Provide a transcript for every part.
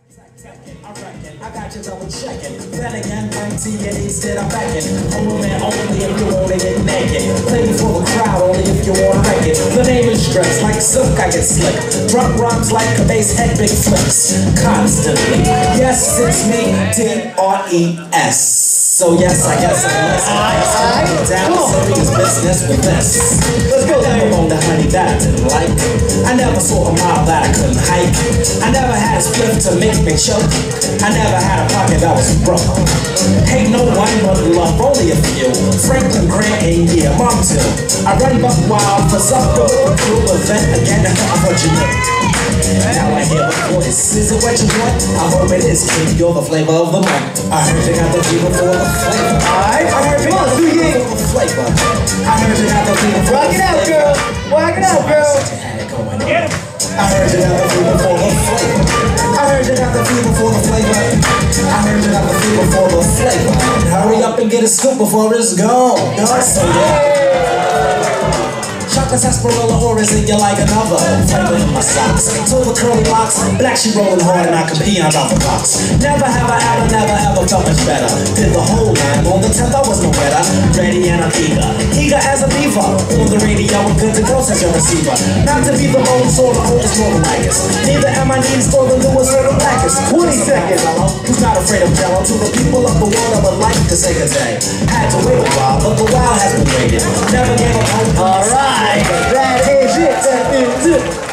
I reckon I got you double checking. Then again, 19 instead I'm backing. I'm a man only if you wanna get naked. Play for the crowd only if you wanna wreck it. The name is dressed like silk, I get slick. Drop rhymes like a bass head, big flips. Constantly. Yes, it's me, D-R-E-S. So yes, I guess I'm down serious business with this. Let's go. I never owned a honey that I didn't like. I never saw a mile that I couldn't hike. I never had a spliff to make me choke. I never had a pocket that was broke. Hate no one but love only a few. Franklin Grant and yeah, mom too. I run buck wild for sucker with a crew event again to help what you know. Now I hear the voice. Is it what you want? I hope it is, kid. You're the flavor of the month. I heard you got the fever for the flavor. Alright, I heard you got the fever for the flavor. I heard you got the fever for the flavor. Rock it out, girl. Rock it out, girl. Get him. I heard you got the fever for the flavor. I heard you got the fever for the flavor. I heard you got the fever for the flavor. Hurry up and get a scoop before it's gone. So yeah. Chocolate sarsaparilla, or is it you like another? Flavor in my socks. So the curly locks, black she rolling hard and I can pee on top the box. Never have I ever, never ever felt much better. Did the whole line on the 10th I was no better. Ready and I'm eager as a beaver. On the radio I'm good to go since your receiver. Not to be the most or the oldest nor the likest. Neither am I needed for the newest or the blackest. 20 seconds. Who's not afraid of yellow? To the people of the world I would like to say good day. Had to wait a while, but the while has been waited. Never gave up hope. Alright. That is it. That is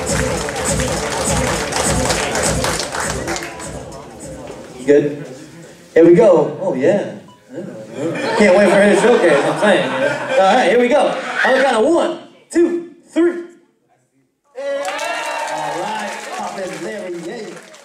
it. You good? Here we go. Oh yeah. Can't wait for her to showcase. I'm saying. All right, here we go. On the count of 1, 2, 3. All right. Pop in Larry. Yeah.